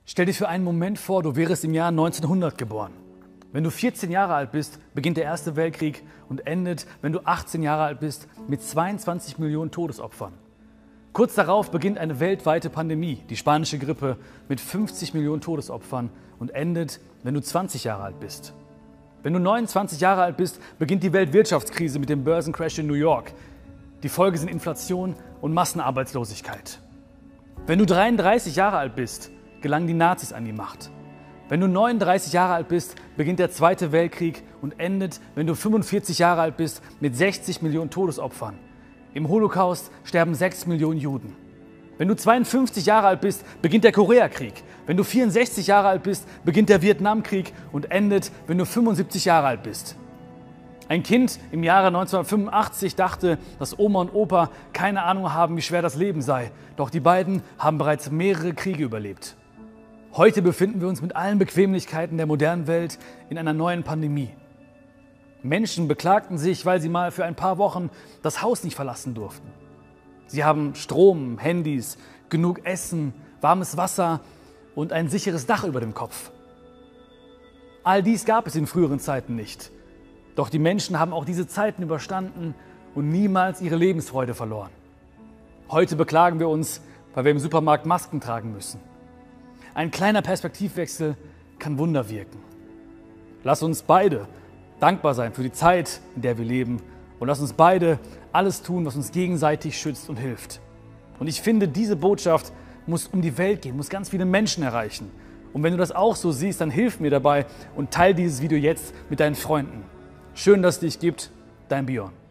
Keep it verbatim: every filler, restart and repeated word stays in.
Stell dir für einen Moment vor, du wärest im Jahr neunzehnhundert geboren. Wenn du vierzehn Jahre alt bist, beginnt der Erste Weltkrieg und endet, wenn du achtzehn Jahre alt bist, mit zweiundzwanzig Millionen Todesopfern. Kurz darauf beginnt eine weltweite Pandemie, die spanische Grippe, mit fünfzig Millionen Todesopfern und endet, wenn du zwanzig Jahre alt bist. Wenn du neunundzwanzig Jahre alt bist, beginnt die Weltwirtschaftskrise mit dem Börsencrash in New York. Die Folge sind Inflation und Massenarbeitslosigkeit. Wenn du dreiunddreißig Jahre alt bist, gelangen die Nazis an die Macht. Wenn du neununddreißig Jahre alt bist, beginnt der Zweite Weltkrieg und endet, wenn du fünfundvierzig Jahre alt bist, mit sechzig Millionen Todesopfern. Im Holocaust sterben sechs Millionen Juden. Wenn du zweiundfünfzig Jahre alt bist, beginnt der Koreakrieg. Wenn du vierundsechzig Jahre alt bist, beginnt der Vietnamkrieg und endet, wenn du fünfundsiebzig Jahre alt bist. Ein Kind im Jahre neunzehnhundertfünfundachtzig dachte, dass Oma und Opa keine Ahnung haben, wie schwer das Leben sei. Doch die beiden haben bereits mehrere Kriege überlebt. Heute befinden wir uns mit allen Bequemlichkeiten der modernen Welt in einer neuen Pandemie. Menschen beklagten sich, weil sie mal für ein paar Wochen das Haus nicht verlassen durften. Sie haben Strom, Handys, genug Essen, warmes Wasser und ein sicheres Dach über dem Kopf. All dies gab es in früheren Zeiten nicht. Doch die Menschen haben auch diese Zeiten überstanden und niemals ihre Lebensfreude verloren. Heute beklagen wir uns, weil wir im Supermarkt Masken tragen müssen. Ein kleiner Perspektivwechsel kann Wunder wirken. Lass uns beide dankbar sein für die Zeit, in der wir leben, und lass uns beide alles tun, was uns gegenseitig schützt und hilft. Und ich finde, diese Botschaft muss um die Welt gehen, muss ganz viele Menschen erreichen. Und wenn du das auch so siehst, dann hilf mir dabei und teile dieses Video jetzt mit deinen Freunden. Schön, dass es dich gibt, dein Björn.